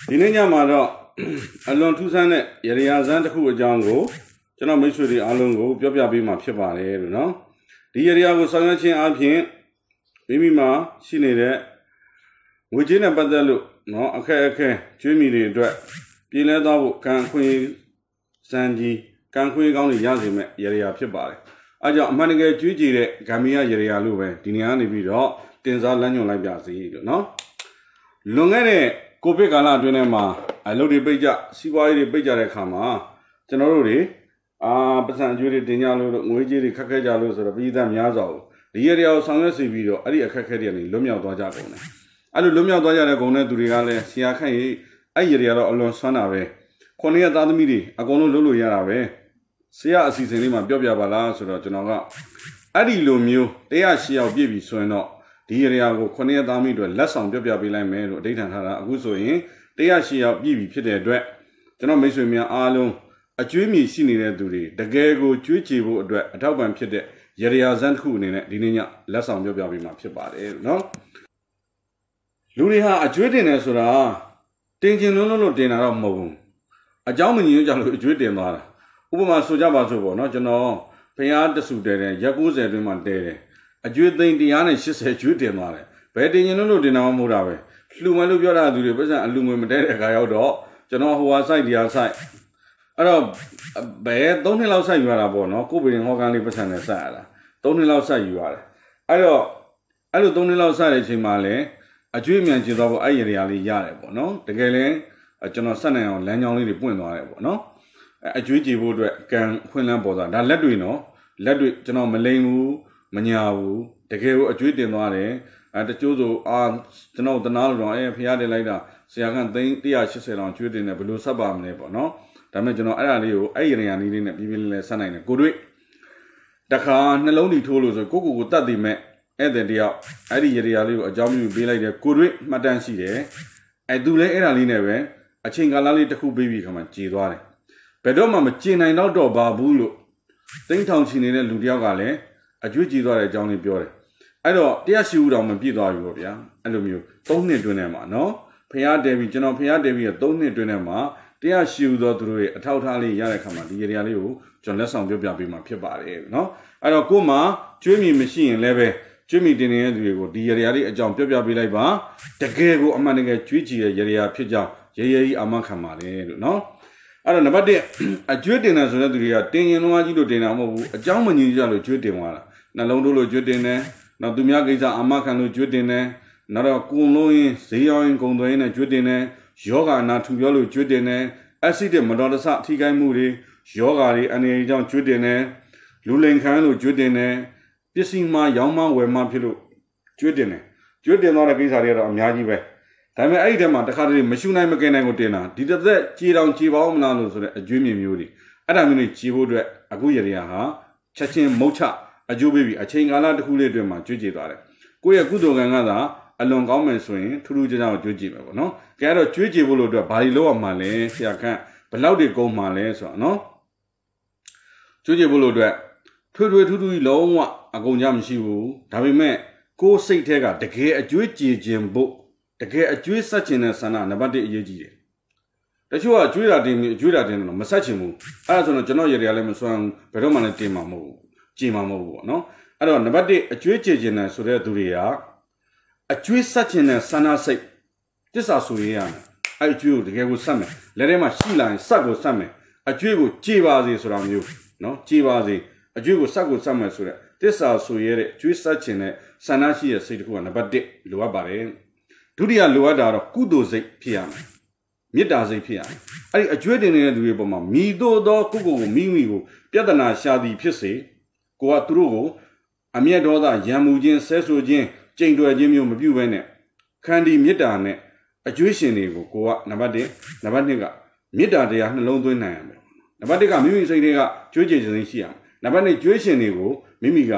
ဒီနေ့ညမှာတော့အလွန်ထူးဆန်းတဲ့ရရဇန်းတစ်ခုအကြောင်းကိုကျွန်တော်မိတ်ဆွေတွေအားလုံးကိုပြောပြပေးမှာဖြစ်ပါတယ်လို့နော်ဒီရရကိုဆောင်ရွက်ခြင်းအပြင်မိမိမှာရှိနေတဲ့ငွေကြေးနဲ့ပတ်သက်လို့နော်အခက်အခဲကျွေးမိတွေအတွက်ပြည်လဲသွားဖို့ကံခွင့်စံကြီးကံခွင့်ကောင်းတွေရစေမဲ့ရရဖြစ်ပါတယ်အဲကြောင့်အမှန်တကယ်ကျွေးကြည်တဲ့ဂမ်ဘီယာရရလို့ပဲဒီနေရာနေပြီးတော့တင်စားလမ်းညွှန်လိုက်ပြစီလို့နော်လွန်ခဲ့တဲ့ကိုဗစ်ကာလအတွင်းထဲမှာအလုပ်တွေပိတ်ကြစီးပွားရေးတွေပိတ်ကြတဲ့အခါမှာကျွန်တော်တို့တွေပတ်စံအကျွေးတွေတင်ကြလို့ငွေကြေးတွေခက်ခဲကြလို့ဆိုတော့ပြည်သားများစွာကိုဒီရရကိုဆောင်ရွက်စီပြီးတော့အဲ့ဒီအခက်အခဲတွေကနေလွတ်မြောက်သွားကြကုန်တယ်အဲ့လိုလွတ်မြောက်သွားကြတဲ့ဂုဏ်တဲ့သူတွေကလည်းဆရာခန့်ရေးအဲ့ရရတော့အလွန်ဆွမ်းတာပဲခုနှစ်ရက်သားသမီးတွေအကုန်လုံးလုပ်လို့ရတာပဲဆရာအစီအစဉ်လေးမှာပြောပြပါလားဆိုတော့ကျွန်တော်ကအဲ့ဒီလိုမျိုး108ယောက်ပြည့်ပြီဆိုရင်တော့ဒီရရကိုခုနှစ်ရက်သားသမီးတွေလက်ဆောင်ပြောပြပေးလိုက်မယ်လို့အဓိဋ္ဌာန်ထားတာအခုဆိုရင်108ယောက်ပြည့်ပြီဖြစ်တဲ့အတွက်ကျွန်တော်မိတ်ဆွေများအားလုံးအကျွေးမြီရှိနေတဲ့သူတွေတကယ်ကိုကျွေးချေဖို့အတွက်အထောက်ပံ့ဖြစ်တဲ့ရရဇန်းတစ်ခုအနေနဲ့ဒီနေ့ညလက်ဆောင်ပြောပြပေးမှာဖြစ်ပါတယ်နော်လူတွေဟာအကျွေးတင်တယ်ဆိုတာတင်ချင်လုံးလို့တင်တာတော့မဟုတ်ဘူးအเจ้าမကြီးကြောင့်လို့အကျွေးတင်သွားတာဥပမာဆိုကြပါစို့ပေါ့နော်ကျွန်တော်ဖျားတဆူတဲတယ်ရက်90အတွင်းမှာတဲတယ်အကျွေးသိန်း180ကျွေးတင်သွားတယ်ဘယ်တင်ချင်လုံးလို့တင်တာမှမဟုတ်တာပဲလှူမလို့ပြောတာသူတွေပတ်စံအလှူငွေမတဲတဲ့အခါရောက်တော့ကျွန်တော်ဟိုဟာစိုက်တရားစိုက်အဲ့တော့ဘယ်3နှစ်လောက်စိုက်ယူရတာပေါ့နော်ကိုယ်ပင်ဟောကန်းလေးပတ်စံနဲ့စိုက်ရတာ3နှစ်လောက်စိုက်ယူရတယ်အဲ့တော့အဲ့လို3နှစ်လောက်စိုက်တဲ့အချိန်မှာလည်းအကျွေးမြန်ကျသွားဖို့အဲ့ရရလေးရတယ်ပေါ့နော်တကယ်လည်းကျွန်တော်ဆက်နိုင်အောင်လမ်းကြောင်းလေးတွေပွင့်သွားတယ်ပေါ့နော်အကျွေးကြည့်ဖို့အတွက်ကံခွင့်လန်းပေါ်သွားဒါလက်တွေနော်လက်တွေကျွန်တော်မလိမ်ဘူးမညာဘူးတကယ်ကိုအကျွေးတင်သွားတယ်တချို့ဆိုကျွန်တော်တနာလို့တော့ဖျားတင်လိုက်တာဆရာကသိန်း180တောင်ကျွေးတင်တယ်ဘယ်လိုဆက်ပါမလဲပေါ့နော်ဒါပေမဲ့ကျွန်တော်အဲ့ဒါလေးကိုအဲ့ရရလေးနဲ့ပြီးပြီးလေးဆက်နိုင်တယ်ကိုတွေ့တခါနှလုံးဒီထိုးလို့ဆိုကိုတတ်သိမဲ့ဧည့်သည်တယောက်အဲ့ဒီရရလေးကိုအကြောင်းပြုပေးလိုက်တယ်ကိုတွေ့မှတ်တမ်းရှိတယ်အဲ့သူလည်းအဲ့ဒါလေးနဲ့ပဲအချိန်ကာလလေးတစ်ခုပေးပြီးခါမှကြေသွားတယ်ဘယ်တော့မှမကြေနိုင်တော့ပါဘူးလို့သိန်းထောင်ချီနေတဲ့လူတယောက်ကလည်းအကျွေးကြေသွားတဲ့အကြောင်းလေးပြောတယ်အဲ့တော့180ဦးတောင်မပြည့်သွားဘူးပေါ့ဗျာအဲ့လိုမျိုး3နှစ်တွင်းထဲမှာနော်ဖျားတယ်ပြီးကျွန်တော်ဖျားတယ်ပြီး3နှစ်တွင်းထဲမှာ180ဦးသောသူတို့ရဲ့အထောက်ထားလေးရတဲ့ခါမှာဒီရရလေးကိုကျွန်တော်လက်ဆောင်ပြောပြပေးမှာဖြစ်ပါတယ်နော်အဲ့တော့ကို့မှာကျွေးမြီမရှိရင်လည်းပဲကျွေးမြီတင်နေတဲ့သူတွေကိုဒီရရလေးအကြောင်းပြောပြပေးလိုက်ပါတကယ်ကိုအမှန်တကယ်ကျွေးကြည့်တဲ့ရရဖြစ်ကြောင်းရရကြီးအမှန်ခံပါလေလို့နော်အဲ့တော့နံပါတ်1အကျွေးတင်တယ်ဆိုတဲ့သူတွေကတင်ရင်လုံးကြီးလို့တင်တာမဟုတ်ဘူးအကြောင်းမညီကြလို့ကျွေးတင်သွားတာနှလုံးတို့လို့ကျွေးတင်တယ်နောက်သူများကိစ္စအမှန်ခံလို့ကျွေးတင်တယ်နောက်တော့ကုံလုံးရင်ဈေးရောင်းရင်ကုံသွင်းရင်ကျွေးတင်တယ်ယောဂအနာထူပြောလို့ကျွေးတင်တယ်အက်ဆစ်တွေမတော်တဆထိခိုက်မှုတွေယောဂတွေအနေအကြောင်းကျွေးတင်တယ်လူလိန်ခမ်းလို့ကျွေးတင်တယ်ပစ္စည်းမှရောင်းမှဝယ်မှဖြစ်လို့ကျွေးတင်တယ်ကျွေးတင်သွားတဲ့ကိစ္စတွေကတော့အများကြီးပဲဒါပေမဲ့အဲ့ဒီထဲမှာတခါတည်းမရှုနိုင်မကင်နိုင်ကိုတင်တာဒီတစ်သက်ကြေတောင်ကြေပေါင်းမလားလို့ဆိုတဲ့အကျွေးမြင်မျိုးတွေအဲ့ဒါမျိုးတွေကြေဖို့အတွက်အခုရရဟာချက်ချင်းမုတ်ချအကျိုးပေးပြီးအချိန်ကာလတစ်ခုလေးအတွင်းမှာကျွေးကြေသွားတယ်ကိုယ့်ရဲ့ကုသိုလ်ကံကသာအလွန်ကောင်းမယ်ဆိုရင်ထူးထူးခြားခြားကိုကျွေးကြည့်မယ်ပေါ့နော်။ကဲတော့ကျွေးကြည့်ဖို့လို့အတွက်ဘာတွေလုပ်ရမှာလဲဆရာခန့်ဘယ်လောက်တွေကုန်မှာလဲဆိုတော့နော်။ကျွေးကြည့်ဖို့လို့အတွက်ထူးထူးလုံးဝအကုန်ကြမရှိဘူး။ဒါပေမဲ့ကိုယ်စိတ်ထဲကတကယ်အကျွေးကြည်ခြင်းဖို့တကယ်အကျွေးဆက်ခြင်းတဲ့ဆန္ဒနံပါတ်1အရေးကြီးတယ်။တချို့ကကျွေးတာတင်ပြီးအကျွေးတာတင်တော့မဆက်ချင်ဘူး။အဲ့ဒါဆိုတော့ကျွန်တော်ရရလည်းမစွမ်းဘယ်တော့မှလည်းတင်မှာမဟုတ်ဘူး။ကြည်မှာမဟုတ်ဘူးပေါ့နော်။အဲ့တော့နံပါတ်1အကျွေးကြည်ခြင်းတဲ့ဆိုတဲ့သူတွေကအကျွေးဆက်ခြင်းနဲ့ဆန္ဒစိတ်တစ္ဆာဆိုရရမယ်အဲ့အကျွေးကိုတကယ်ကိုဆက်မယ်လက်ထဲမှာရှိလာရင်ဆက်ကိုဆက်မယ်အကျွေးကိုကြေပါစေဆိုတာမျိုးနော်ကြေပါစေအကျွေးကိုဆက်ကိုဆက်မယ်ဆိုတဲ့တစ္ဆာဆိုရတဲ့အကျွေးဆက်ခြင်းနဲ့ဆန္ဒရှိတဲ့စိတ်တစ်ခုကနံပါတ်1လိုအပ်ပါတယ်ဒုတိယလိုအပ်တာတော့ကုသိုလ်စိတ်ဖြစ်ရမယ်မေတ္တာစိတ်ဖြစ်ရမယ်အဲ့ဒီအကျွေးတင်နေတဲ့သူတွေပေါ်မှာမိတို့သောကိုမိကိုပြဿနာရှာသည်ဖြစ်စေကိုကသူတို့ကိုအမျက်ဒေါသရံမှုခြင်းဆဲဆိုခြင်းကျိန်တွယ်ခြင်းမျိုးမပြုဘဲနဲ့ခန္တီမေတ္တာနဲ့အကျွေးရှင်တွေကိုကနံပါတ်1နံပါတ်2ကမေတ္တာတရားနှလုံးသွင်းနိုင်ရမယ်နံပါတ်1ကမိမိစိတ်တွေကကျွေးကြည်ခြင်းရှိရမယ်နံပါတ်2ကျွေးရှင်တွေကိုမိမိက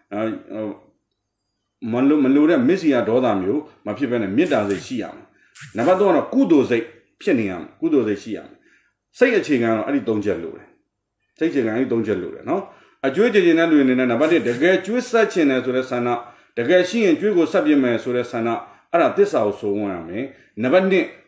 မလိုတဲ့မစ္စည်းဒေါသမျိုးမဖြစ်ဘဲနဲ့မေတ္တာစိတ်ရှိရမယ်နံပါတ်3ကတော့ကုသိုလ်စိတ်ဖြစ်နေရမယ်ကုသိုလ်စိတ်ရှိရမယ်စိတ်အခြေခံကတော့အဲ့ဒီ3ချက်လိုတယ်စိတ်အခြေခံအဲ့ဒီ3ချက်လိုတယ်နော်အကျွေးကြည်ခြင်းတဲ့လူတွေနဲ့နံပါတ်1တကယ်ကျွေးဆက်ခြင်းနဲ့ဆိုတဲ့ဆန္ဒတကယ်ရှိရင်ကျွေးကိုဆက်ပြမယ်ဆိုတဲ့ဆန္ဒအဲ့ဒါသစ္စာကိုစိုးဝန်းရမယ်နံပါတ်1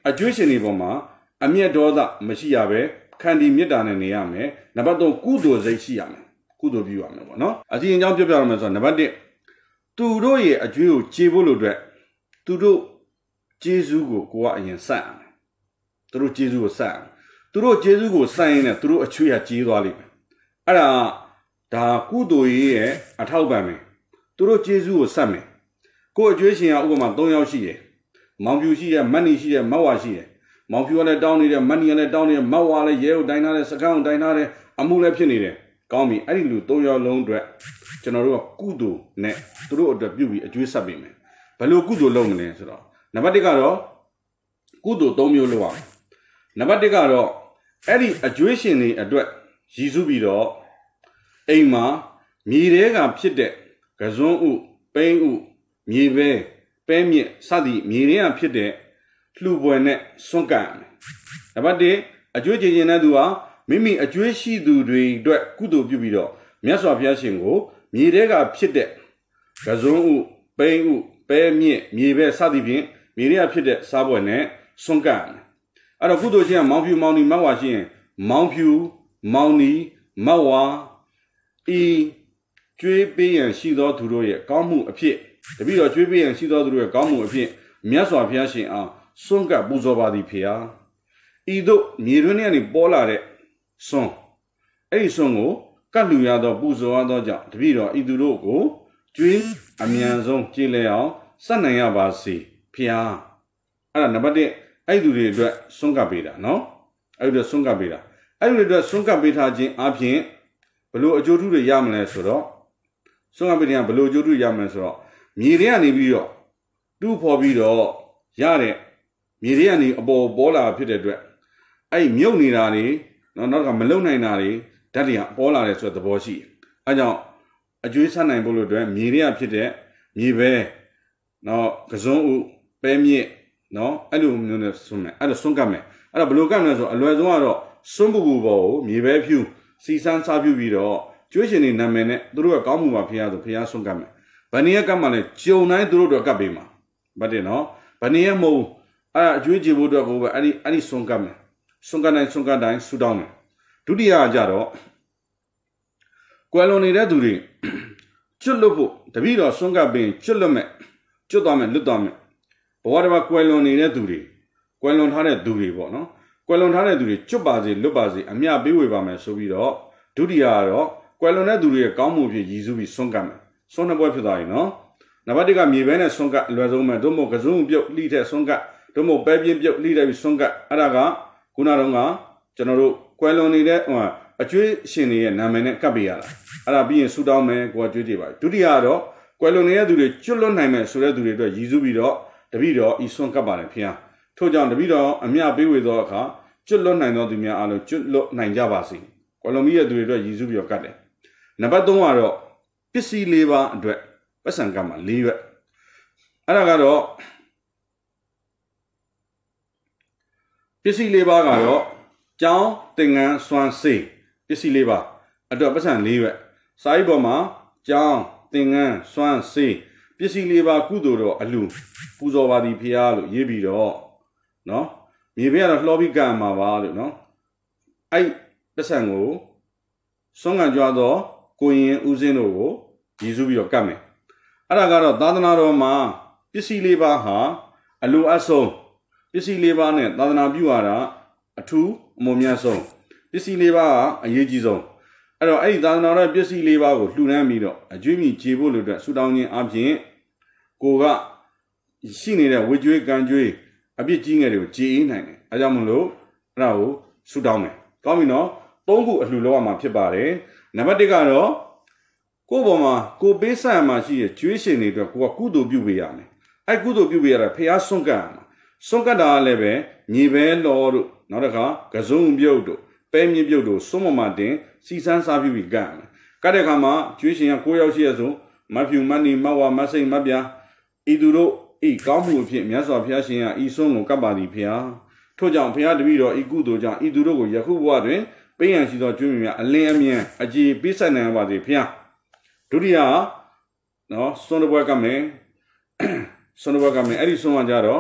အကျွေးရှင်တွေပေါ်မှာအမျက်ဒေါသမရှိရပဲခန္တီမေတ္တာနဲ့နေရမယ်နံပါတ်3ကုသိုလ်စိတ်ရှိရမယ်ကုသိုလ်ပြုရမယ်ပေါ့နော်အစီရင်ကြောင်းပြောပြရမယ်ဆိုတော့နံပါတ်1သူတို့ရဲ့အကျွေးကိုခြေဖို့လို့အတွက်သူတို့ကျေးဇူးကိုကိုကအရင်ဆက်ရမယ်သူတို့ကျေးဇူးကိုဆက်ရမယ်သူတို့ကျေးဇူးကိုဆက်ရင်လည်းသူတို့အချွေးကကြေးသွားလိမ့်မယ်အဲ့ဒါကုသိုလ်ရေးရဲ့အထောက်ပံ့မယ်သူတို့ကျေးဇူးကိုဆက်မယ်ကိုအကျွေးရှင်ကဥပမာ3ယောက်ရှိတယ်မောင်ဖြူရှိတယ်မတ်နီရှိတယ်မတ်ဝါရှိတယ်မောင်ဖြူကလည်းတောင်းနေတယ်မတ်နီကလည်းတောင်းနေတယ်မတ်ဝါလည်းရဲကိုတိုင်းထားတယ်စကန်းကိုတိုင်းထားတယ်အမှုလည်းဖြစ်နေတယ်ကောင်းပြီအဲ့ဒီလူ3ယောက်လုံးအတွက်ကျွန်တော်တို့ကကုသိုလ်နဲ့သူတို့အတွက်ပြုပြီးအကျွေးဆက်ပေးမယ်ဘယ်လိုကုသိုလ်လုပ်မလဲဆိုတော့နံပါတ်1ကတော့ကုသိုလ်3မျိုးလုပ်ရမယ်နံပါတ်1ကတော့အဲ့ဒီအကျွေးရှင်တွေအတွက်ရည်စူးပြီးတော့အိမ်မှာမြေတဲကဖြစ်တဲ့ကစွန်းဥပိန်းဥမြေပဲမြင့်စသည်မြေထဲကဖြစ်တဲ့လှူပွဲနဲ့စွန့်ကပ်ရမယ်နံပါတ်1အကျွေးကျေခြင်းတဲ့သူဟာမိမိအကျွေးရှိသူတွေအတွက်ကုသိုလ်ပြုပြီးတော့မြတ်စွာဘုရားရှင်ကိုမြေတဲကဖြစ်တဲ့ကစွန်းဥပိန်းဥပဲမြင့်မြေပဲစသည်ဖြင့်မြေထဲကဖြစ်တဲ့စားပွဲနဲ့စွန့်ကပ်ရမယ်အဲ့တော့ကုသိုလ်ရှင်ကမောင်ဖြူမောင်နီမတ်ဝါရှိရင်မောင်ဖြူမောင်နီမတ်ဝါဤကျွေးပေးရန်ရှိသောသူတို့ရဲ့ကောင်းမှုအဖြစ်တပည့်တော်ကျွေးပေးရန်ရှိသောသူတို့ရဲ့ကောင်းမှုအဖြစ်မြတ်စွာဘုရားရှင်အားစွန့်ကပ်ပူဇော်ပါသည်ဖေဟာဤသို့မြေတွင်းထဲကနေပေါ်လာတဲ့စွန့်အဲ့ဒီစွန့်ကိုကတ်လူရသောပူဇော်ရသောကြောင့်တပည့်တော်ဤသူတို့ကိုကျွေးအမြန်ဆုံးကြည်လည်အောင်စက်နိုင်ရပါစေဖေဟာအဲ့ဒါနံပါတ်1အဲ့ဒီသူတွေအတွက်စွန့်ကပ်ပေးတာနော်အဲ့ဒီအတွက်စွန့်ကပ်ပေးတာအဲ့ဒီအတွက်စွန့်ကပ်ပေးထားခြင်းအပြင်ဘလို့အကျိုးထူးတွေရမလဲဆိုတော့စွန့်ကပ်ပေးတဲ့ဘလို့အကျိုးထူးရမလဲဆိုတော့မြေထဲကနေပြီးတော့တူဖော်ပြီးတော့ရတဲ့မြေထဲကနေအပေါ်ပေါ်လာဖြစ်တဲ့အတွက်အဲ့မြုပ်နေတာတွေနောက်ကမလုံနိုင်တာတွေဓာတ်တွေကပေါ်လာတယ်ဆိုတဲ့သဘောရှိတယ်အဲကြောင့်အကျွေးဆက်နိုင်ဖို့လို့အတွက်မြေထဲကဖြစ်တဲ့မြေပဲကစွန်းဥပဲမြင့်အဲ့လိုမျိုးနဲ့စွန့်မယ်အဲ့ဒါစွန့်ကပ်မယ်အဲ့တော့ဘယ်လိုကပ်မလဲဆိုတော့အလွယ်ဆုံးကတော့စွန့်ပူပေါ်ကိုမြေပဲဖြူစီစမ်းစားပြုပြီးတော့ကျွေးရှင်တွေနာမည်နဲ့သူတို့ကကောင်းမှုပါဖျားဆိုဖျားစွန့်ကပ်မယ်ဗဏ္ဍာကပ်မှလည်းကြုံတိုင်းသူတို့တော့ကပ်ပေးမှာဗတ်တယ်နော်ဗဏ္ဍာမဟုတ်အဲ့အကျွေးကြည့်ဖို့အတွက်ကိုပဲအဲ့ဒီစွန့်ကပ်မယ်စွန့်ကပ်တိုင်းဆူတောင်းမယ်ဒုတိယကကြတော့ကွယ်လွန်နေတဲ့သူတွေကျွတ်လွတ်ဖို့တပည့်တော်စွန့်ကပ်ပြီးကျွတ်လွတ်သွားမယ်လွတ်သွားမယ်ဘဝတစ်ပါးကွယ်လွန်နေတဲ့သူတွေကွယ်လွန်ထားတဲ့သူတွေပေါ့နော်ကွယ်လွန်ထားတဲ့သူတွေကျွတ်ပါစေလွတ်ပါစေအမျှပေးဝေပါမယ်ဆိုပြီးတော့ဒုတိယကတော့ကွယ်လွန်တဲ့သူတွေရဲ့ကောင်းမှုဖြစ်ရည်စူးပြီးစွန့်ကပ်မယ်စွန့်နှစ်ပွဲဖြစ်သွားပြီနော်နံပါတ်1ကမြေပဲနဲ့စွန့်ကပ်အလွယ်ဆုံးပဲတို့မို့ကစုံပြုတ်လှိတဲ့စွန့်ကပ်တို့မို့ပဲပြင်းပြုတ်လှိတဲ့ပြီးစွန့်ကပ်အဲ့ဒါကခုနတော့ကကျွန်တော်တို့ကွယ်လွန်နေတဲ့အကျွေးရှင်တွေရဲ့နာမည်နဲ့ကပ်ပေးရတာအဲ့ဒါပြီးရင်ဆူတောင်းမယ်ကိုယ်ကျွေးတွေပါဒုတိယကတော့ကွယ်လွန်နေတဲ့သူတွေကျွတ်လွတ်နိုင်မယ်ဆိုတဲ့သူတွေအတွက်ရည်စူးပြီးတော့တပည့်တော်ဤစွန့်ကပ်ပါတယ်ဖေ။ထို့ကြောင့်တပည့်တော်အမျှပေးဝေသောအခါကျွတ်လွတ်နိုင်သောသူများအားလုံးကျွတ်လွတ်နိုင်ကြပါစေ။ကွယ်လွန်ပြီးတဲ့သူတွေအတွက်ရည်စူးပြီးတော့ကပ်တယ်။နံပါတ်3ကတော့ပစ္စည်း၄ပါးအတွက်ပတ်စံကပ်မှာ၄ရွက်။အဲ့ဒါကတော့ပစ္စည်း၄ပါးကတော့ကျောင်းသင်္ကန်းစွမ်းစေးပစ္စည်း၄ပါးအတွက်ပတ်စံ၄ရွက်။စာရေးပေါ်မှာကျောင်းသင်္ကန်းစွမ်းစေးပစ္စည်း၄ပါးကုသိုလ်တော်အလှပူဇော်ပါသည်ဖျားလို့ရေးပြီးတော့နော်မြေဘေးကတော့လှောပြီးကံမှာပါလို့နော်အဲ့ပတ်စံကိုစွန့်ကံကြွားသောကိုရင်ဦးစင်းတို့ကိုရည်စူးပြီးတော့ကတ်မယ်အဲ့ဒါကတော့သာသနာတော်မှာပစ္စည်း၄ပါးဟာအလိုအပ်ဆုံးပစ္စည်း၄ပါးနဲ့သာသနာပြုရတာအထူးအမွန်မြတ်ဆုံးပစ္စည်း၄ပါးကအရေးကြီးဆုံးအဲ့တော့အဲ့ဒီသာသနာတော်ပစ္စည်း၄ပါးကိုလှူဒန်းပြီးတော့အကျွေးမြည်ကျေဖို့လို့အတွက်ဆူတောင်းခြင်းအပြင်ကိုကရှိနေတဲ့ဝေကျွေးကံကျွေးအပြစ်ကြီးငယ်တွေကိုကြည်အေးနိုင်တယ်အဲကြောင့်မလို့အဲ့ဒါကိုဆူတောင်းမယ်ကောင်းပြီနော်၃ခုအလှူလောက်ရမှာဖြစ်ပါတယ်နံပါတ်1ကတော့ကိုယ့်ပေါ်မှာကိုပေးဆံမှာရှိတဲ့ကျွေးရှင်တွေအတွက်ကိုကကုသိုလ်ပြုပေးရမယ်အဲကုသိုလ်ပြုပေးရတာဖះစွန့်ကပ်ရမှာစွန့်ကပ်တာလည်းပဲညီပဲလောတို့နောက်တစ်ခါကစုံပြုတ်တို့ပဲမြင့်ပြုတ်တို့စွန့်မမတင်စီစမ်းစားပြုပြီးကပ်ရမယ်ကပ်တဲ့အခါမှာကျွေးရှင်က9ယောက်ရှိရဆိုမဖြူမတ်နီမဝါမစိတ်မပြာဤသူတို့ဤကောင်းမှုအဖြစ်မြတ်စွာဘုရားရှင်ကဤဆုံးကိုကပ်ပါသည်ဖျားထို့ကြောင့်ဘုရားတပည့်တော်ဤကုသိုလ်ကြောင့်ဤသူတို့ကိုယခုဘဝတွင်ပေးရန်ရှိသောကျွေးမြများအလင်းအမြန်အကြည်ပေးဆက်နိုင်ပါသည်ဖျားဒုတိယနော်စွန့်တပွဲကမယ်စွန့်တပွဲကမယ်အဲ့ဒီစွန့်ကကြတော့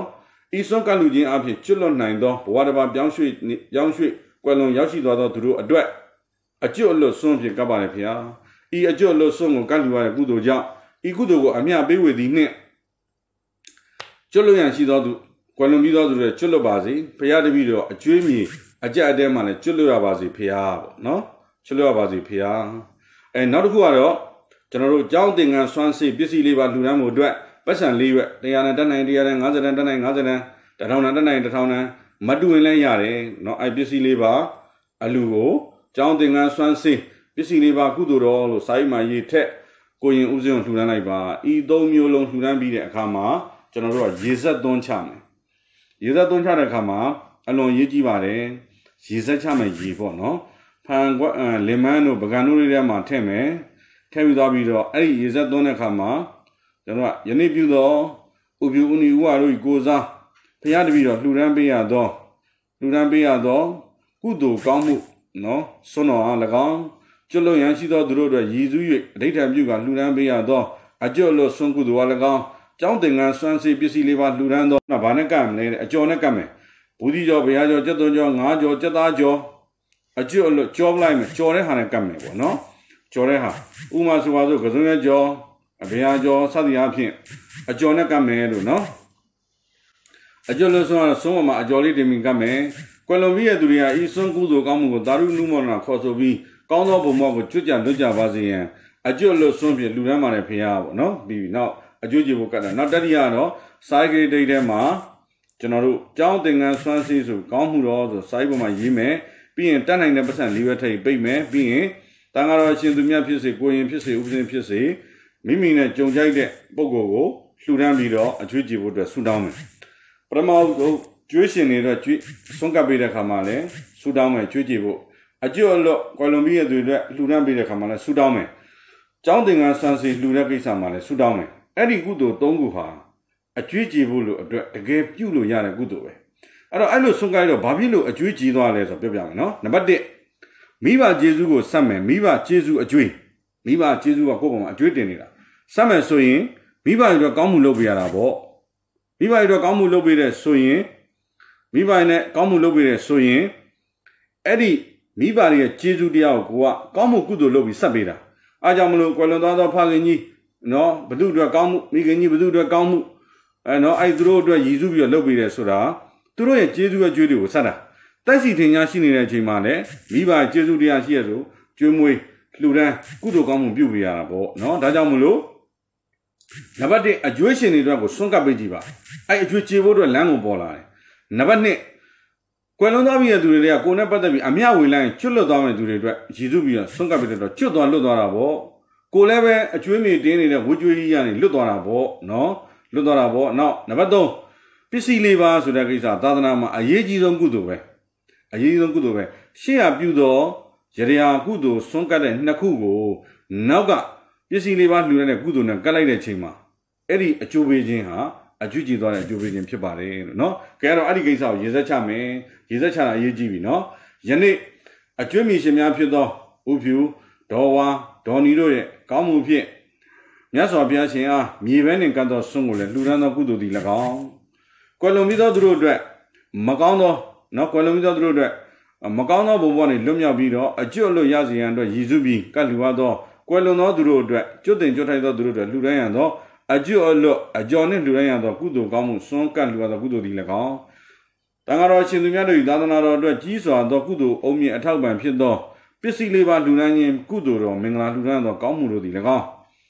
ဤဆုံးကလူချင်းအဖြစ်ကျွတ်လွတ်နိုင်သောဘဝတစ်ပါးပြောင်းရွှေ့ကွယ်လွန်ရောက်ရှိသွားသောသူတို့အတွက်အကျွတ်အလွတ်စွန့်ဖြင့်ကပ်ပါလေဖေဟာဤအကျွတ်အလွတ်စွန့်ကိုကပ်လူရတဲ့ကုသိုလ်ကြောင့်ဤကုသိုလ်ကိုအမြတ်ပေးဝေသည်နှင့်ကျွတ်လွတ်ရန်ရှိသောသူကွယ်လွန်ပြီးသောသူတွေကျွတ်လွတ်ပါစေဖရာတပည့်တော်အကျွေးမြေအကြက်အတဲမှလည်းကျွတ်လွတ်ရပါစေဖေဟာပေါ့နော်ကျွတ်လွတ်ရပါစေဖေဟာနောက်တစ်ခုကတော့ကျွန်တော်တို့ကြောင်းသင်္ကန်းစွမ်းစေပစ္စည်းလေးပါလူတန်းမှုအတွက်ပတ်စံ၄ရွက်100နဲ့တက်နိုင်100နဲ့50နဲ့တက်နိုင်50နဲ့1000နဲ့တက်နိုင်1000နဲ့မတူရင်လည်းရတယ်เนาะပစ္စည်းလေးပါအလူကိုကြောင်းသင်္ကန်းစွမ်းစေပစ္စည်းလေးပါကုသိုလ်တော်လို့စာရေးမှာရေးထက်ကိုရင်ဥစဉ်ကိုလှူဒန်းလိုက်ပါဤ၃မျိုးလုံးလှူဒန်းပြီးတဲ့အခါမှာကျွန်တော်တို့ကရေဆက်သွန်းချမယ်ရေဆက်သွန်းချတဲ့အခါမှာအလွန်ရေးကြည့်ပါတယ်ရေဆက်ချမယ်ရေပေါ့เนาะဖန်ကွက်လင်မန်းတို့ပကံတို့တွေထဲမှာထည့်မယ်ထည့်ပြီးသွားပြီးတော့အဲ့ဒီရေဆက်သွန်းတဲ့အခါမှာကျွန်တော်ကယနေ့ပြုသောဥပြုဥနီဥဝါတို့ကိုစားဖရာတပည့်တော်လှူဒန်းပေးရသောကုသိုလ်ကောင်းမှုနော်စွန့်တော်အား၎င်းကျွတ်လွတ်ရန်ရှိသောသူတို့အတွက်ရည်စူး၍အဋိဌံပြုကလှူဒန်းပေးရသောအကျွတ်လွတ်စွန့်ကုသိုလ်အား၎င်းကျောင်းသင်္ကန်းစွမ်းစေပစ္စည်းလေးပါလှူဒန်းသောဘာနဲ့ကပ်မလဲအကျော်နဲ့ကပ်မယ်ဘူးဒီကျော်ဘုရားကျော်ကျက်သွန်းကျော်ငါးကျော်ကျက်သားကျော်အကျွတ်လွတ်ကျော်လိုက်မယ်ကျော်တဲ့ဟာနဲ့ကပ်မယ်ပေါ့နော်ကျော်တဲ့ဟာဥမာဆိုပါစို့ကစုံရကျော်အဘရာကျော်စသည်အားဖြင့်အကျော်နဲ့ကပ်မယ်လို့နော်အကျော်လွတ်စွန့်ကတော့ဆုံးမမှာအကျော်လေးတင်ပြီးကပ်မယ်ကွယ်လွန်ပြီးတဲ့သူတွေကဤစွန့်ကုသိုလ်ကောင်းမှုကိုသာရုနုမောဒနာခေါ်ဆိုပြီးကောင်းသောဘုံဘောကိုကျွတ်ကြလွတ်ကြပါစေရန်အကျွတ်လွတ်စွန့်ဖြင့်လူတန်းပါလေဖေရပေါ့နော်ပြီးပြီနောက်အကျွတ်ကြည့်ဖို့ကတ်တာနောက်တတိယတော့စာရေးဂရိတ်ထဲမှာကျွန်တော်တို့ကျောင်းသင်္ကန်းစွမ်းစီးဆိုကောင်းမှုတော်ဆိုစာရေးပေါ်မှာရေးမယ်ပြီးရင်တတ်နိုင်တဲ့ပတ်စံ၄ဘက်ထိပ်ပိတ်မယ်ပြီးရင်တန်ဃာတော်ရှင်သူမြတ်ဖြစ်စေကိုရင်ဖြစ်စေဥပဒေဖြစ်စေမိမိနဲ့ကြုံကြိုက်တဲ့ပုဂ္ဂိုလ်ကိုလှူဒန်းပြီးတော့အကျွတ်ကြည့်ဖို့အတွက်ဆုတောင်းမယ်ပထမဆုံးကျွေးရှင်တွေတော့ဆုံးကပ်ပေးတဲ့ခါမှာလည်းဆူတောင်းမယ်ကျွေးကြည့်ဖို့အကျွတ်အလွတ်ကွယ်လွန်ပြီးတဲ့သူတွေလှူဒန်းပေးတဲ့ခါမှာလည်းဆူတောင်းမယ်ကျောင်းသင်္ကန်းဆန်းစီလှူတဲ့ကိစ္စမှာလည်းဆူတောင်းမယ်အဲ့ဒီကုသိုလ်၃ခုဟာအကျွေးကြည့်ဖို့လို့အတွက်တကယ်ပြုလို့ရတဲ့ကုသိုလ်ပဲအဲ့လိုဆုံးကပ်တော့ဘာဖြစ်လို့အကျွေးကြည့်သွားလဲဆိုပြောပြမယ်နော်နံပါတ်1မိဘကျေးဇူးကိုစက်မယ်မိဘကျေးဇူးအကျွေးမိဘကျေးဇူးကကိုယ့်ဘောမှာအကျွေးတင်နေတာစက်မယ်ဆိုရင်မိဘတွေတော့ကောင်းမှုလုပ်ပေးရတာပေါ့မိဘတွေတော့ကောင်းမှုလုပ်ပေးတဲ့ဆိုရင်မိဘနဲ့ကောင်းမှုလုပ်ပေးတဲ့ဆိုရင်အဲ့ဒီမိဘရဲ့ကျေးဇူးတရားကိုကောင်းမှုကုသိုလ်လုပ်ပြီးဆက်ပေးတာအားကြောင့်မလို့ကွယ်လွန်သွားသောဖခင်ကြီးနော်ဘု து အတွက်ကောင်းမှုမိခင်ကြီးဘု து အတွက်ကောင်းမှုနော်အဲ့သူတို့အတွက်ရည်စူးပြီးတော့လုပ်ပေးတယ်ဆိုတာသူတို့ရဲ့ကျေးဇူးရဲ့ကြွေးတွေကိုဆက်တာတိုက်စီထင်ရှားရှိနေတဲ့အချိန်မှာလည်းမိဘကျေးဇူးတရားရှိရဆိုကျွေးမွေးလှူဒန်းကုသိုလ်ကောင်းမှုပြုပေးရတာပေါ့နော်ဒါကြောင့်မလို့နံပါတ်1အကျွေးရှင်တွေအတွက်ကိုစွန့်ကပ်ပေးကြည့်ပါအဲ့အကျွေးကျေဖို့အတွက်လမ်းကိုပေါ်လာတယ်နံပါတ်2ကွယ်လွန်သွားပြီးတဲ့သူတွေကကိုယ်နဲ့ပတ်သက်ပြီးအမျှဝေလိုက်ရင်ကျွတ်လွတ်သွားမယ့်သူတွေအတွက်ရည်စူးပြီးတော့စွန့်ကပ်ပြီးတော့ကျွတ်သွားလွတ်သွားတာပေါ့ကိုလည်းပဲအကျွေးမြေတင်းနေတဲ့ဝှကျွေးကြီးကနေလွတ်သွားတာပေါ့နော်လွတ်သွားတာပေါ့နောက်နံပါတ်3ပစ္စည်းလေးပါဆိုတဲ့ကိစ္စသာသနာမှာအရေးကြီးဆုံးကုသိုလ်ပဲအရေးကြီးဆုံးကုသိုလ်ပဲရှေ့ကပြုသောရရာကုသိုလ်စွန့်ကပ်တဲ့နှစ်ခုကိုနောက်ကပစ္စည်းလေးပါလှူတဲ့ကုသိုလ်နဲ့ကပ်လိုက်တဲ့ချိန်မှာအဲ့ဒီအကျိုးပေးခြင်းဟာအကျွတ်ကြည်သွားတဲ့အကျိုးပေးခြင်းဖြစ်ပါတယ်လို့နော်ကဲတော့အဲ့ဒီကိစ္စကိုရေစက်ချမယ်ရေစက်ချတာအရေးကြီးပြီနော်ယနေ့အကျွတ်မီရှင်များဖြစ်သောဥဖြူဒေါ်ဝါဒေါ်နီတို့ရဲ့ကောင်းမှုဖြင့်မြတ်စွာဘုရားရှင်အားမြေပဲနှင့်ကတ်သောဆွမ်းကိုလည်းလှူဒန်းသောကုသိုလ်သည်၎င်းကွယ်လွန်ပြီးသောသူတို့အတွက်မကောင်းသောနော်ကွယ်လွန်ပြီးသောသူတို့အတွက်မကောင်းသောဘုံဘဝနှင့်လွတ်မြောက်ပြီးတော့အကျွတ်လွတ်ရစေရန်အတွက်ရည်စူးပြီးကတ်လှူရသောကွယ်လွန်သောသူတို့အတွက်ကျွတ်တင်ကျွတ်ထိုက်သောသူတို့အတွက်လှူဒန်းရန်သောအကျွတ်အလွတ်အကျော်နှင့်လှူဒန်းရသောကုသိုလ်ကောင်းမှုစွန့်ကပ်လှူရသောကုသိုလ်သည်၎င်းတန်ဃာတော်ရှင်သူများတို့၏သာသနာတော်အတွက်ကြီးစွာသောကုသိုလ်အုံမြင့်အထောက်ပံ့ဖြစ်သောပစ္စည်းလေးပါလှူဒန်းခြင်းကုသိုလ်တော်မင်္ဂလာလှူဒန်းသောကောင်းမှုတို့သည်၎င်း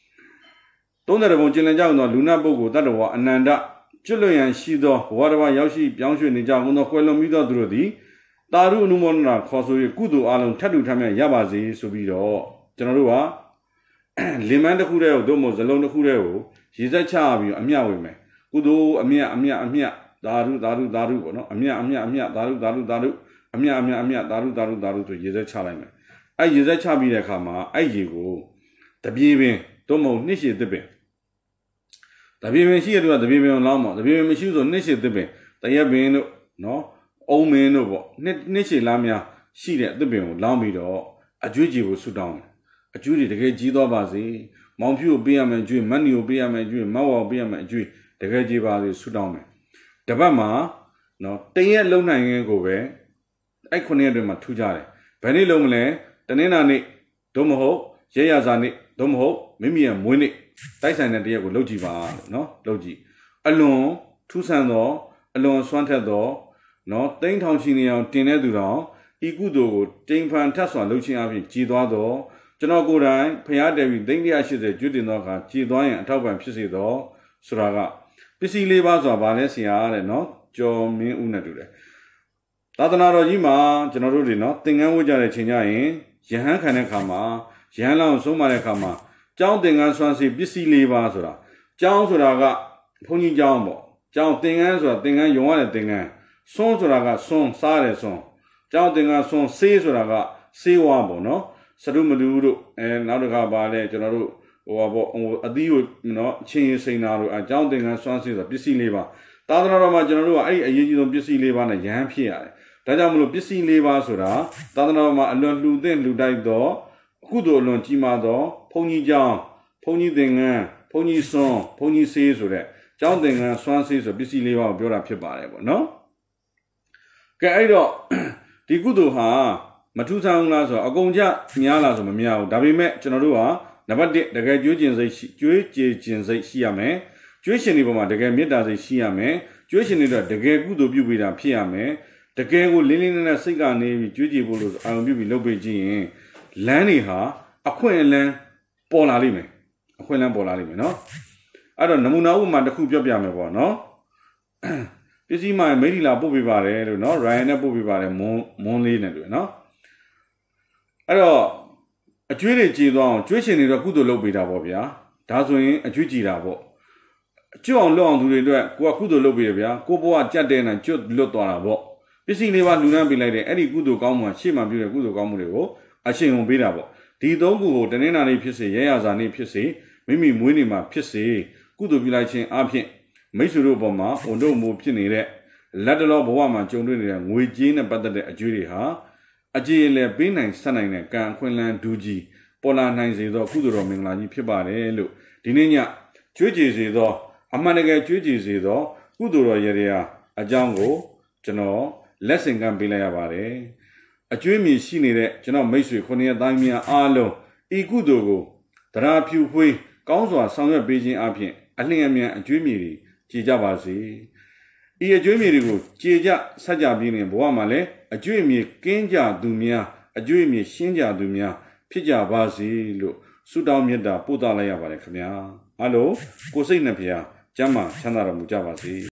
30ပုံကျင်လည်ကြသောလူနာပုဂ္ဂိုလ်တတ္တဝါအနန္တကျွတ်လွတ်ရန်ရှိသောဘဝတစ်ပါးရောက်ရှိပြောင်းရွှေ့နေကြကုန်သောကွယ်လွန်ပြီးသောသူတို့သည်တာရုအနုမောဒနာခေါ်ဆို၍ကုသိုလ်အလုံးထပ်တူထပ်မြတ်ရပါစေဆိုပြီးတော့ကျွန်တော်တို့ကလင်မန်းတစ်ခုတည်းကိုတို့မို့ဇလုံးတစ်ခုတည်းကိုရေစက်ချပြီးအမျှဝင်မယ်ကုသိုလ်အမျှသာရုပေါ့နော်အမျှသာရုအမျှအမျှသာရုဆိုရေစက်ချလိုက်မယ်အဲ့ရေစက်ချပြီးတဲ့အခါမှာအဲ့ရေကိုတပြေပင်တို့မို့နှစ်ရှည်သစ်ပင်တပြေပင်ရှိရတဲ့တပြေပင်ကိုလောင်းပါတပြေပင်မရှိဆိုနှစ်ရှည်သစ်ပင်တရက်ပင်တို့နော်အုံမင်းတို့ပေါ့နှစ်ရှည်လားများရှိတဲ့သစ်ပင်ကိုလောင်းပြီးတော့အကျွေးကြည်ကိုဆူတောင်းတယ်အကျွေးတွေတကယ်ကြီးသွားပါစေမောင်ဖြူကိုပေးရမယ်အကျွေးမတ်နီကိုပေးရမယ်အကျွေးမောက်ဝါကိုပေးရမယ်အကျွေးတကယ်ကြီးပါစေဆူတောင်းမယ်တပတ်မှာနော်တရက်လုံးနိုင်ရင်ကိုပဲအဲ့9ရက်တွင်မှာထူးကြတယ်ဘယ်နေ့လုံးမလဲတနင်္လာနေ့သို့မဟုတ်ရဲရစာနေ့သို့မဟုတ်မိမိရဲ့မွေးနေ့တိုက်ဆိုင်တဲ့တရက်ကိုလုပ်ကြည့်ပါလို့နော်လုပ်ကြည့်အလွန်ထူးဆန်းသောအလွန်စွမ်းထက်သောနော်သိန်းထောင်ချီနေအောင်တင်တဲ့သူတော်ဤကုသိုလ်ကိုတိမ်ဖန်ထပ်စွာလုပ်ခြင်းအပြင်ကြည်သွားသောကျွန်တော်ကိုယ်တိုင်ဖျားတယ်ပြီးသိန်း180ကျွတ်တင်သောအခါကြည်သွားရင်အထောက်ပံ့ဖြစ်စေသောဆိုတာကပစ္စည်း၄ပါးဆိုတာဗာလဲဆရာတဲ့နော်ကျော်မင်းဦးနဲ့တူတယ်သာသနာတော်ကြီးမှာကျွန်တော်တို့တွေနော်သင်္ကန်းဝတ်ကြတဲ့ချိန်ကြရင်ယဟန်ခံတဲ့ခါမှာယဟန်လောင်းဆုံးမတဲ့ခါမှာကျောင်းသင်္ကန်းဆွမ်းစီပစ္စည်း၄ပါးဆိုတာကျောင်းဆိုတာကဘုန်းကြီးကျောင်းပေါ့ကျောင်းသင်္ကန်းဆိုတာသင်္ကန်းယုံရတဲ့သင်္ကန်းဆွန်းဆိုတာကဆွန်းစားတယ်ဆွန်းကျောင်းသင်္ကန်းဆွန်းဆေးဆိုတာကဆေးဝါးပေါ့နော်စရုမလူတို့နောက်တစ်ခါပါလဲကျွန်တော်တို့ဟိုအသီးကိုနော်အချင်းချင်းစိန်နာတို့အကျောင်းသင်္ကန်းဆွမ်းဆေးဆိုတာပစ္စည်း၄ပါးသာသနာတော်မှာကျွန်တော်တို့ကအဲ့ဒီအရေးကြီးဆုံးပစ္စည်း၄ပါးနဲ့ယဟန်ဖြစ်ရတယ်ဒါကြောင့်မလို့ပစ္စည်း၄ပါးဆိုတာသာသနာတော်မှာအလွန်လှူသင့်လှူတိုက်သောအခုတို့အလွန်ကြီးမားသောဘုန်းကြီးကျောင်းဘုန်းကြီးသင်္ကန်းဘုန်းကြီးဆွန်းဘုန်းကြီးဆေးဆိုတဲ့ကျောင်းသင်္ကန်းဆွမ်းဆေးဆိုပစ္စည်း၄ပါးကိုပြောတာဖြစ်ပါတယ်ပေါ့နော်ကဲအဲ့တော့ဒီကုသိုလ်ဟာမထူးဆန်းဘူးလားဆိုတော့အကုန်ကြများလားဆိုမများဘူးဒါပေမဲ့ကျွန်တော်တို့ဟာနံပါတ်1တကယ်ကြွေးကျင်စိတ်ကြွေးကြေကျင်စိတ်ရှိရမယ်ကြွေးရှင်တွေပေါ်မှာတကယ်မေတ္တာစိတ်ရှိရမယ်ကြွေးရှင်တွေတော့တကယ်ကုသိုလ်ပြုပေးတာဖြစ်ရမယ်တကယ်ကိုလင်းလင်းနဲ့စိတ်ကနေပြီးကြွေးကြေဖို့လို့အာရုံပြုပြီးလုပ်ပေးခြင်းရင်လမ်းတွေဟာအခွင့်အလမ်းပေါ်လာလိမ့်မယ်အခွင့်အလမ်းပေါ်လာလိမ့်မယ်နော်အဲ့တော့နမူနာဥပမာတစ်ခုပြောပြမယ်ပေါ့နော်ပစ္စည်းမှမိထီလာပို့ပေးပါတယ်လို့နော်ရိုင်နဲ့ပို့ပေးပါတယ်မွန်းလေးနဲ့တွေ့နော်အဲ့တော့အကျွေးတွေကြည်သွားအောင်ကျွေးရှင်တွေတော့ကုသိုလ်လုပ်ပေးတာပေါ့ဗျာဒါဆိုရင်အကျွေးကြည်တာပေါ့အကျွတ်အောင်လုပ်အောင်သူတွေအတွက်ကိုကကုသိုလ်လုပ်ပေးရဗျာကိုဘဝကြက်တဲ့နဲ့ကျွတ်လွတ်သွားတာပေါ့ပစ္စည်းလေးပါလူနှမ်းပေးလိုက်တယ်အဲ့ဒီကုသိုလ်ကောင်းမှုရှေ့မှာပြုတဲ့ကုသိုလ်ကောင်းမှုတွေကိုအရှင်ုံပေးတာပေါ့ဒီသုံးခုကိုတနင်္လာနေ့ဖြစ်စေရဲရစာနေ့ဖြစ်စေမိမိမွေးနေ့မှာဖြစ်စေကုသိုလ်ပြုလိုက်ခြင်းအပြင်မိတ်ဆွေတို့ပေါ်မှာဝန်တို့မူဖြစ်နေတဲ့လက်တလောဘဝမှာကြုံတွေ့နေတဲ့ငွေကြေးနဲ့ပတ်သက်တဲ့အကျွေးတွေဟာအကျေအလည်ပေးနိုင်ဆက်နိုင်တဲ့ကံအခွင့်အလမ်းဒူးကြီးပေါ်လာနိုင်စေသောကုသိုလ်တော်မင်္ဂလာကြီးဖြစ်ပါတယ်လို့ဒီနေ့ညကျွေးကြည်စေသောအမှန်တကယ်ကျွေးကြည်စေသောကုသိုလ်တော်ရည်အကြောင်းကိုကျွန်တော်လက်ဆင့်ကမ်းပေးလိုက်ရပါတယ်အကျွေးမြည်ရှိနေတဲ့ကျွန်တော်မိတ်ဆွေ9ရက်သားများအားလုံးဤကုသိုလ်ကိုတရားဖြူဖွေးကောင်းစွာဆောင်ရွက်ပေးခြင်းအပြင်အလျင်အမြန်အကျွေးမြည်တွေကြည်ကြပါစေဤအကျွေးမြည်တွေကိုကြည်ကြဆက်ကြပြီးနေဘဝမှာလည်းအကျွေးမြည်ကင်းကြသူများအကျွေးမြည်ရှင်းကြသူများဖြစ်ကြပါစေလို့ဆုတောင်းမေတ္တာပို့သလိုက်ရပါတယ်ခင်ဗျာအားလုံးကိုစိတ်နဲ့ဖျားကျမ်းမာချမ်းသာတော်မူကြပါစေ